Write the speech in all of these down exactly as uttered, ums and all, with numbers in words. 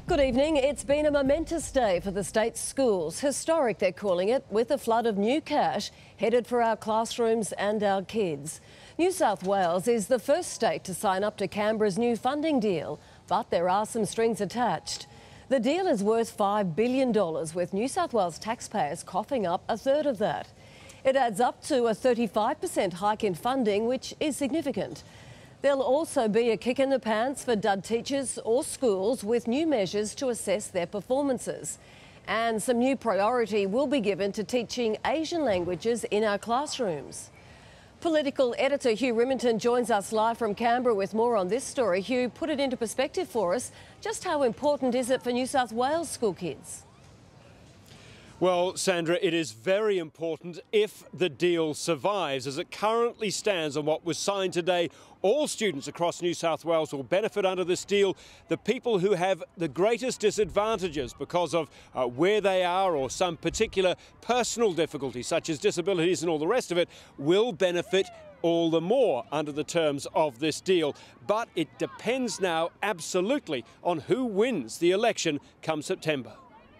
Good evening. It's been a momentous day for the state's schools. Historic, they're calling it, with a flood of new cash headed for our classrooms and our kids. New South Wales is the first state to sign up to Canberra's new funding deal, but there are some strings attached. The deal is worth five billion dollars, with New South Wales taxpayers coughing up a third of that. It adds up to a thirty-five percent hike in funding, which is significant. There'll also be a kick in the pants for dud teachers or schools, with new measures to assess their performances. And some new priority will be given to teaching Asian languages in our classrooms. Political editor Hugh Rimmington joins us live from Canberra with more on this story. Hugh, put it into perspective for us. Just how important is it for New South Wales school kids? Well, Sandra, it is very important if the deal survives. As it currently stands on what was signed today, all students across New South Wales will benefit under this deal. The people who have the greatest disadvantages because of uh, where they are or some particular personal difficulties, such as disabilities and all the rest of it, will benefit all the more under the terms of this deal. But it depends now absolutely on who wins the election come September.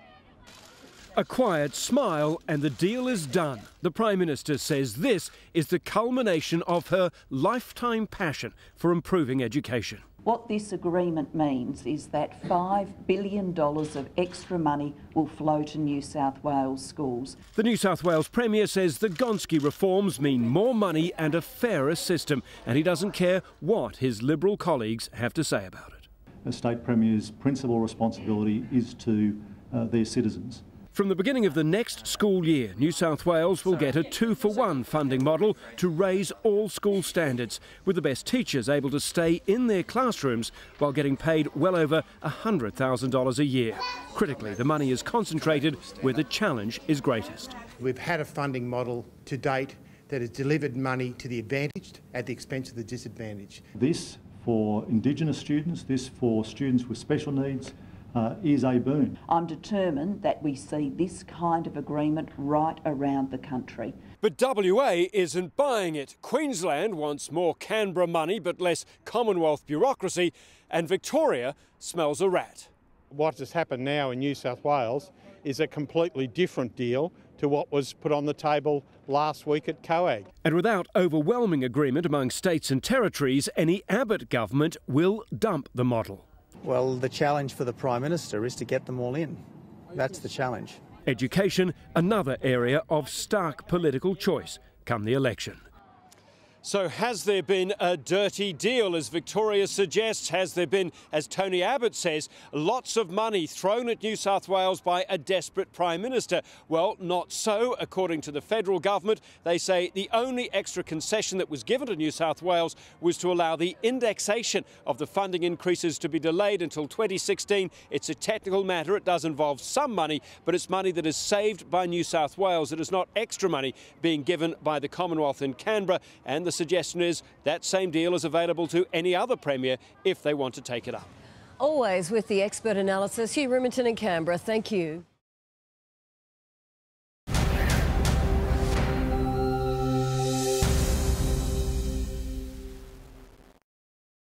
A quiet smile and the deal is done. The Prime Minister says this is the culmination of her lifetime passion for improving education. What this agreement means is that five billion dollars of extra money will flow to New South Wales schools. The New South Wales Premier says the Gonski reforms mean more money and a fairer system, and he doesn't care what his Liberal colleagues have to say about it. The State Premier's principal responsibility is to uh, their citizens. From the beginning of the next school year, New South Wales will get a two-for-one funding model to raise all school standards, with the best teachers able to stay in their classrooms while getting paid well over one hundred thousand dollars a year. Critically, the money is concentrated where the challenge is greatest. We've had a funding model to date that has delivered money to the advantaged at the expense of the disadvantaged. This for Indigenous students, this for students with special needs, Uh, is a boon. I'm determined that we see this kind of agreement right around the country. But W A isn't buying it. Queensland wants more Canberra money but less Commonwealth bureaucracy, and Victoria smells a rat. What has happened now in New South Wales is a completely different deal to what was put on the table last week at COAG. And without overwhelming agreement among states and territories, any Abbott government will dump the model. Well, the challenge for the Prime Minister is to get them all in. That's the challenge. Education, another area of stark political choice come the election. So has there been a dirty deal, as Victoria suggests? Has there been, as Tony Abbott says, lots of money thrown at New South Wales by a desperate Prime Minister? Well, not so. According to the federal government, they say the only extra concession that was given to New South Wales was to allow the indexation of the funding increases to be delayed until twenty sixteen. It's a technical matter. It does involve some money, but it's money that is saved by New South Wales. It is not extra money being given by the Commonwealth in Canberra, and the suggestion is that same deal is available to any other Premier if they want to take it up. Always with the expert analysis. Hugh Rimmington in Canberra, thank you.